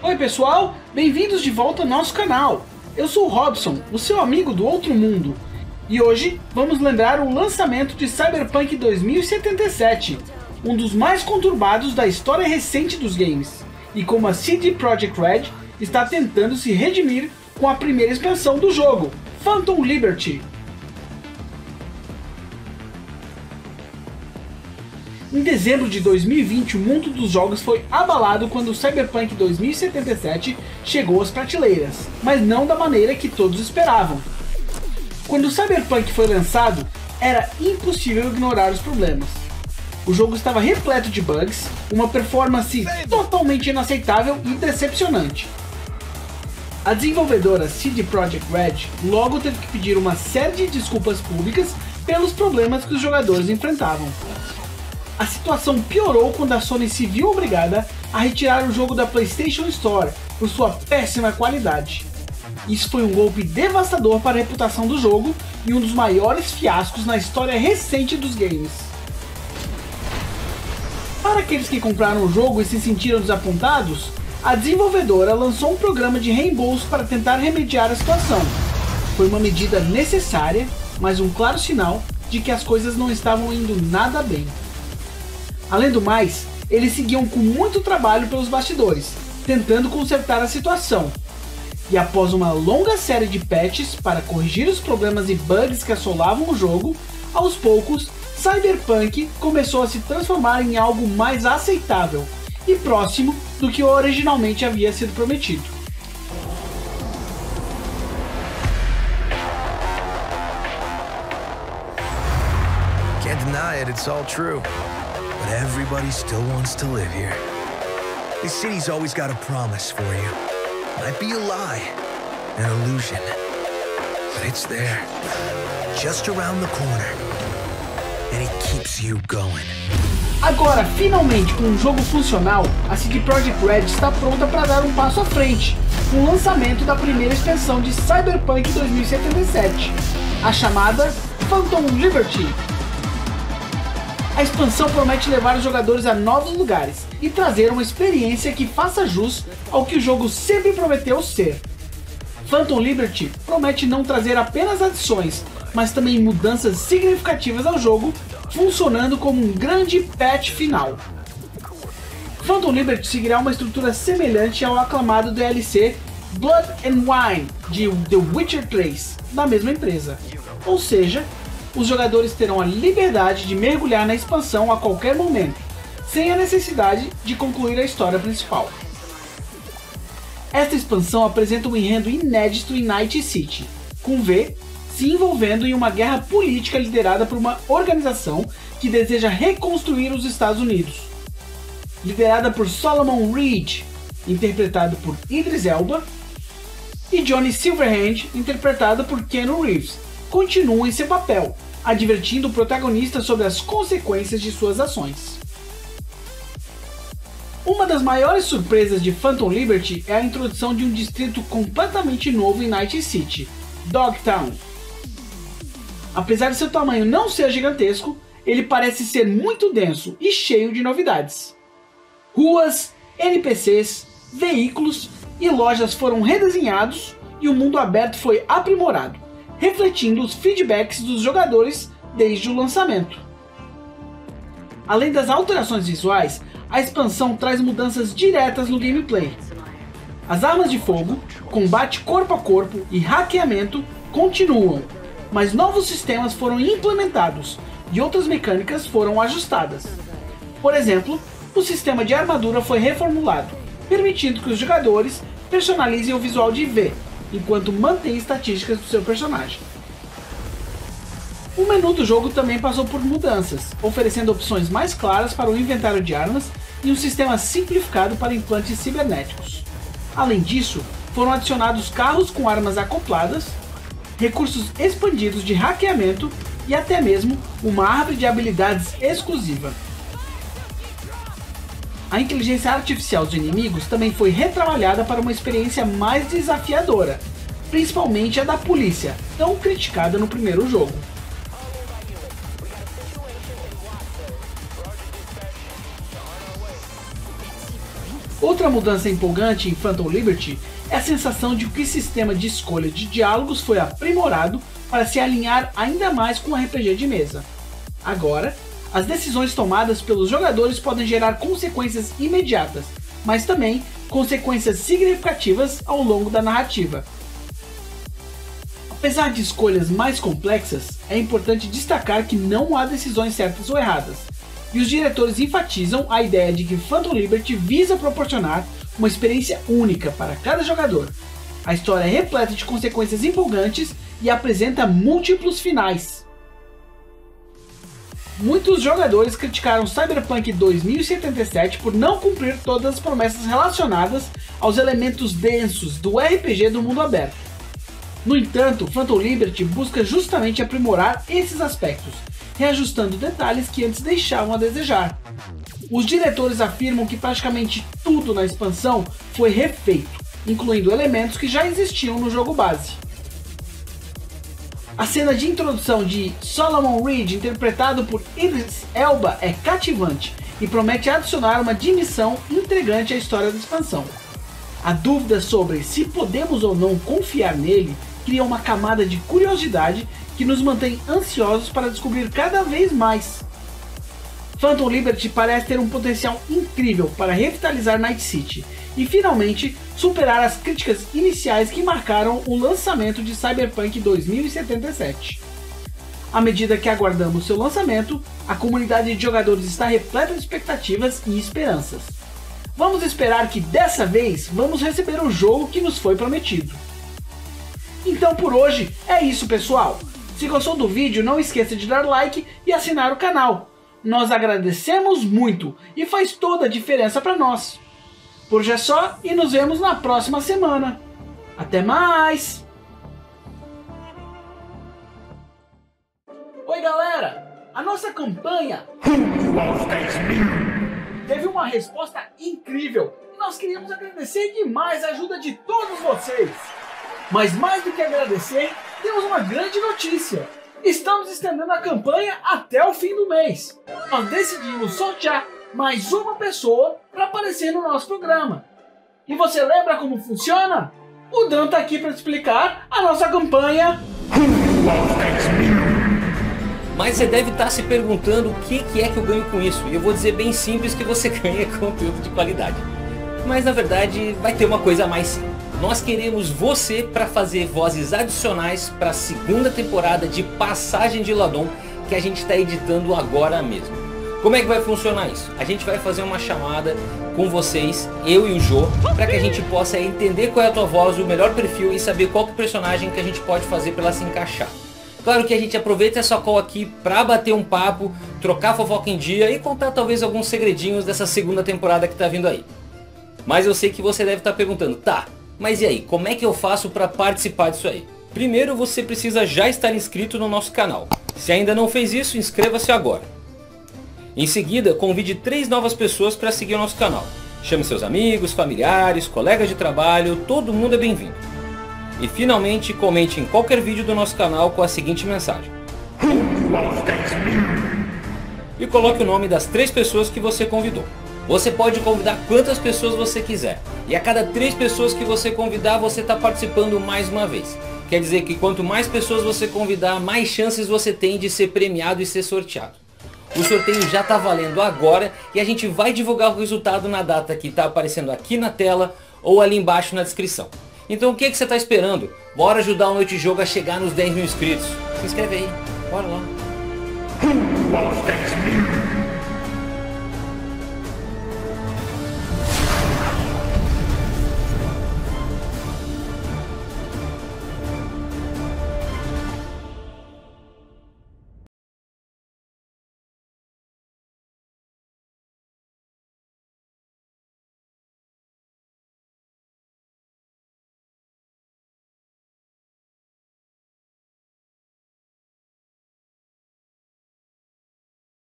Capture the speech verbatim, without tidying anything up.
Oi pessoal, bem-vindos de volta ao nosso canal. Eu sou o Robson, o seu amigo do outro mundo. E hoje vamos lembrar o lançamento de Cyberpunk dois mil e setenta e sete, um dos mais conturbados da história recente dos games, e como a C D Projekt Red está tentando se redimir com a primeira expansão do jogo, Phantom Liberty. Em dezembro de dois mil e vinte, o mundo dos jogos foi abalado quando o Cyberpunk dois mil e setenta e sete chegou às prateleiras, mas não da maneira que todos esperavam. Quando o Cyberpunk foi lançado, era impossível ignorar os problemas. O jogo estava repleto de bugs, uma performance totalmente inaceitável e decepcionante. A desenvolvedora C D Projekt Red logo teve que pedir uma série de desculpas públicas pelos problemas que os jogadores enfrentavam. A situação piorou quando a Sony se viu obrigada a retirar o jogo da PlayStation Store por sua péssima qualidade. Isso foi um golpe devastador para a reputação do jogo e um dos maiores fiascos na história recente dos games. Para aqueles que compraram o jogo e se sentiram desapontados, a desenvolvedora lançou um programa de reembolso para tentar remediar a situação. Foi uma medida necessária, mas um claro sinal de que as coisas não estavam indo nada bem. Além do mais, eles seguiam com muito trabalho pelos bastidores, tentando consertar a situação. E após uma longa série de patches para corrigir os problemas e bugs que assolavam o jogo, aos poucos, Cyberpunk começou a se transformar em algo mais aceitável e próximo do que originalmente havia sido prometido. Can't deny it, it's all true. But everybody still wants to live here. This city's always got a promise for you. Might be a lie, an illusion, but it's there, just around the corner, and it keeps you going. Agora, finalmente, com um jogo funcional, a C D Projekt Red está pronta para dar um passo à frente, com o lançamento da primeira expansão de Cyberpunk dois mil e setenta e sete, a chamada Phantom Liberty. A expansão promete levar os jogadores a novos lugares e trazer uma experiência que faça jus ao que o jogo sempre prometeu ser. Phantom Liberty promete não trazer apenas adições, mas também mudanças significativas ao jogo, funcionando como um grande patch final. Phantom Liberty seguirá uma estrutura semelhante ao aclamado D L C Blood and Wine de The Witcher três, da mesma empresa, ou seja, os jogadores terão a liberdade de mergulhar na expansão a qualquer momento, sem a necessidade de concluir a história principal. Esta expansão apresenta um enredo inédito em Night City, com V se envolvendo em uma guerra política liderada por uma organização que deseja reconstruir os Estados Unidos. Liderada por Solomon Reed, interpretado por Idris Elba, e Johnny Silverhand, interpretado por Keanu Reeves, continua em seu papel, advertindo o protagonista sobre as consequências de suas ações. Uma das maiores surpresas de Phantom Liberty é a introdução de um distrito completamente novo em Night City, Dogtown. Apesar de seu tamanho não ser gigantesco, ele parece ser muito denso e cheio de novidades. Ruas, N P Cs, veículos e lojas foram redesenhados e o mundo aberto foi aprimorado, refletindo os feedbacks dos jogadores desde o lançamento. Além das alterações visuais, a expansão traz mudanças diretas no gameplay. As armas de fogo, combate corpo a corpo e hackeamento continuam, mas novos sistemas foram implementados e outras mecânicas foram ajustadas. Por exemplo, o sistema de armadura foi reformulado, permitindo que os jogadores personalizem o visual de V, enquanto mantém estatísticas do seu personagem. O menu do jogo também passou por mudanças, oferecendo opções mais claras para o inventário de armas e um sistema simplificado para implantes cibernéticos. Além disso, foram adicionados carros com armas acopladas, recursos expandidos de hackeamento e até mesmo uma árvore de habilidades exclusiva. A inteligência artificial dos inimigos também foi retrabalhada para uma experiência mais desafiadora, principalmente a da polícia, tão criticada no primeiro jogo. Outra mudança empolgante em Phantom Liberty é a sensação de que o sistema de escolha de diálogos foi aprimorado para se alinhar ainda mais com o R P G de mesa. Agora, as decisões tomadas pelos jogadores podem gerar consequências imediatas, mas também consequências significativas ao longo da narrativa. Apesar de escolhas mais complexas, é importante destacar que não há decisões certas ou erradas, e os diretores enfatizam a ideia de que Phantom Liberty visa proporcionar uma experiência única para cada jogador. A história é repleta de consequências empolgantes e apresenta múltiplos finais. Muitos jogadores criticaram Cyberpunk dois mil e setenta e sete por não cumprir todas as promessas relacionadas aos elementos densos do R P G do mundo aberto. No entanto, Phantom Liberty busca justamente aprimorar esses aspectos, reajustando detalhes que antes deixavam a desejar. Os diretores afirmam que praticamente tudo na expansão foi refeito, incluindo elementos que já existiam no jogo base. A cena de introdução de Solomon Reed, interpretado por Idris Elba, é cativante e promete adicionar uma dimensão intrigante à história da expansão. A dúvida sobre se podemos ou não confiar nele cria uma camada de curiosidade que nos mantém ansiosos para descobrir cada vez mais. Phantom Liberty parece ter um potencial incrível para revitalizar Night City e finalmente superar as críticas iniciais que marcaram o lançamento de Cyberpunk dois mil e setenta e sete. À medida que aguardamos seu lançamento, a comunidade de jogadores está repleta de expectativas e esperanças. Vamos esperar que dessa vez vamos receber o jogo que nos foi prometido. Então por hoje é isso, pessoal. Se gostou do vídeo, não esqueça de dar like e assinar o canal. Nós agradecemos muito e faz toda a diferença para nós. Por hoje é só e nos vemos na próxima semana. Até mais! Oi galera! A nossa campanha teve uma resposta incrível e nós queríamos agradecer demais a ajuda de todos vocês. Mas mais do que agradecer, temos uma grande notícia. Estamos estendendo a campanha até o fim do mês. Nós decidimos sortear mais uma pessoa para aparecer no nosso programa. E você lembra como funciona? O Dan tá aqui para explicar a nossa campanha. Mas você deve estar se perguntando o que é que eu ganho com isso. E eu vou dizer bem simples que você ganha conteúdo de qualidade. Mas na verdade vai ter uma coisa a mais sim. Nós queremos você para fazer vozes adicionais para a segunda temporada de Passagem de Ladon que a gente está editando agora mesmo. Como é que vai funcionar isso? A gente vai fazer uma chamada com vocês, eu e o Jô, para que a gente possa entender qual é a tua voz, o melhor perfil e saber qual que é o personagem que a gente pode fazer para ela se encaixar. Claro que a gente aproveita essa call aqui para bater um papo, trocar fofoca em dia e contar talvez alguns segredinhos dessa segunda temporada que está vindo aí. Mas eu sei que você deve estar perguntando, tá, mas e aí, como é que eu faço para participar disso aí? Primeiro você precisa já estar inscrito no nosso canal. Se ainda não fez isso, inscreva-se agora. Em seguida, convide três novas pessoas para seguir o nosso canal. Chame seus amigos, familiares, colegas de trabalho, todo mundo é bem-vindo. E finalmente, comente em qualquer vídeo do nosso canal com a seguinte mensagem. E coloque o nome das três pessoas que você convidou. Você pode convidar quantas pessoas você quiser. E a cada três pessoas que você convidar, você está participando mais uma vez. Quer dizer que quanto mais pessoas você convidar, mais chances você tem de ser premiado e ser sorteado. O sorteio já está valendo agora e a gente vai divulgar o resultado na data que está aparecendo aqui na tela ou ali embaixo na descrição. Então o que, que você está esperando? Bora ajudar o Noite Jogo a chegar nos dez mil inscritos. Se inscreve aí, bora lá.